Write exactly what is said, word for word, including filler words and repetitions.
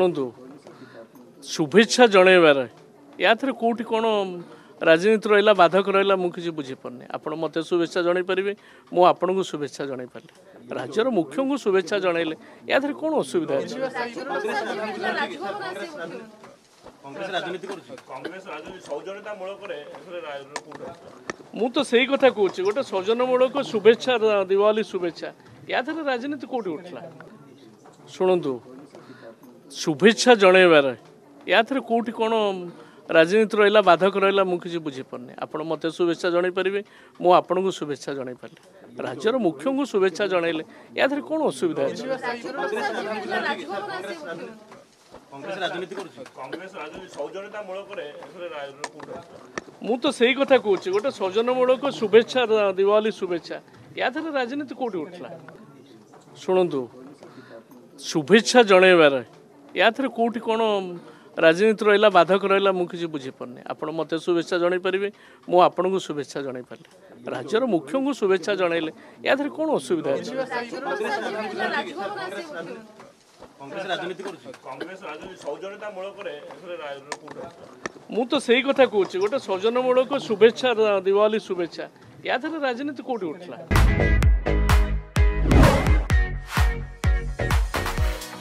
शुणु शुभेच्छा जनइबार या कौटी कौन राजनीति रहा बाधक रहा मुझे बुझीपारे आपड़ मत शुभेच्छा जन पारे मु आपन को शुभेच्छा जन पारे राज्यर मुख्य को शुभेच्छा जनइले या कौन असुविधा अच्छे मु तो सही कथा कहूँ गोटे सौजन्यमूलक शुभेच्छा दिवाली शुभेच्छा या राजनीति कौटी उठला शुणु शुभेच्छा जनइबार या कौटी कौन राजनीति रहा बाधक रहा मुझे बुझीपारे आपड़ मत शुभेच्छा जन पारे मु आपन को शुभेच्छा जन पारे राज्यर मुख्य को शुभेच्छा जनइले या कौन असुविधा अच्छे मु तो सही कथा कहूँ गोटे सौजन्यमूलक शुभेच्छा दिवाली शुभेच्छा या राजनीति कौटी उठला शुणु शुभेच्छा जनइबार या कौटी कौन राजनीति रहा बाधक रहा मुझे बुझीपारे आपड़ मत शुभेच्छा जन पारे मु आपन को शुभेच्छा जन पारे राज्यर मुख्य को शुभेच्छा जनइले या कौन असुविधा अच्छे मु तो सही कथा कहूँ गोटे सौजन्यमूलक शुभेच्छा दिवाली शुभेच्छा या राजनीति कौटी उठला।